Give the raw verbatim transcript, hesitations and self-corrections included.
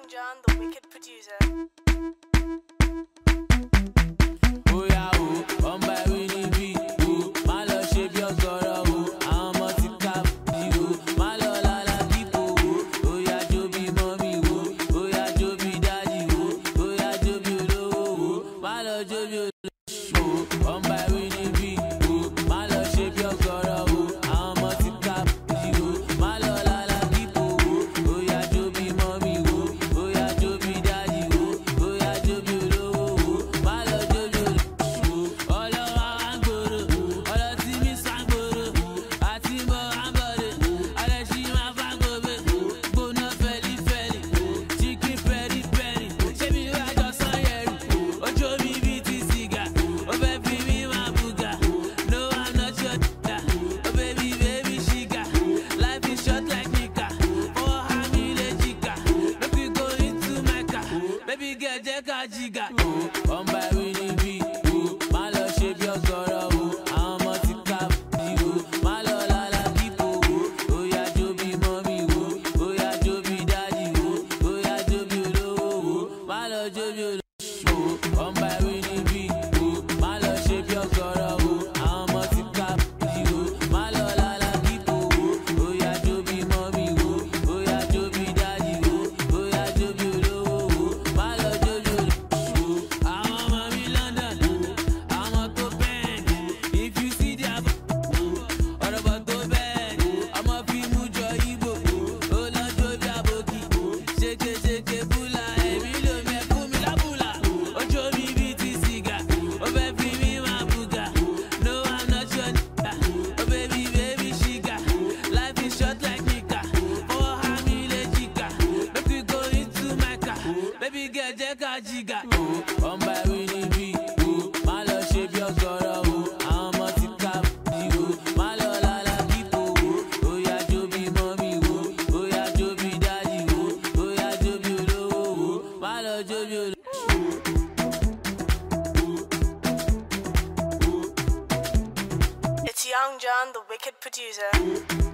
Young John, the wicked producer. Oh yeah, oh, on by winning beat, oh, my love shape your sorrow, oh, I'm a tick up, oh, my love la la people, oh, oh yeah, Joby mommy, oh, oh yeah, Joby daddy, oh, oh yeah, Joby low, oh, my love Joby oh, on by winning beat, oh, my love shape your sorrow, oh, I'm a tick up, oh, my love la la people, oh, oh yeah, Joby mommy, oh, oh yeah, Joby daddy, oh, oh yeah, Joby low, oh, my love Joby. One by winning beat, oh, my love shape your sorrow, oh, I'm a tick up, oh, my love la la people, oh, oh yeah, Joby mommy, oh, oh yeah, Joby daddy, oh, oh yeah, Joby low, oh, my love Joby oh, one by winning beat, oh, my love shape your sorrow, oh, I'm a tick up, oh, my love la la people, oh, oh yeah, Joby mommy, oh, oh yeah, Joby daddy, oh, oh yeah, Joby low, oh, my love Joby. One by winning beat, oh, my love shape your sorrow, oh, I'm a tick up, oh, my love la la people, oh, oh yeah, Joby mommy, oh, oh yeah, Joby daddy, oh, oh yeah, Joby low, oh, my love Joby. It's Young John, the wicked producer.